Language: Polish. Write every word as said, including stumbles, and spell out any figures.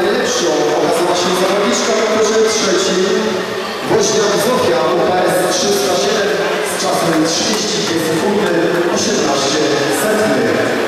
najlepszą okazała się zawodniczka na torze trzecim. Woźniak Zofia U P S trzysta siedem z czasem trzydzieści dwie sekundy osiemnaście setnych.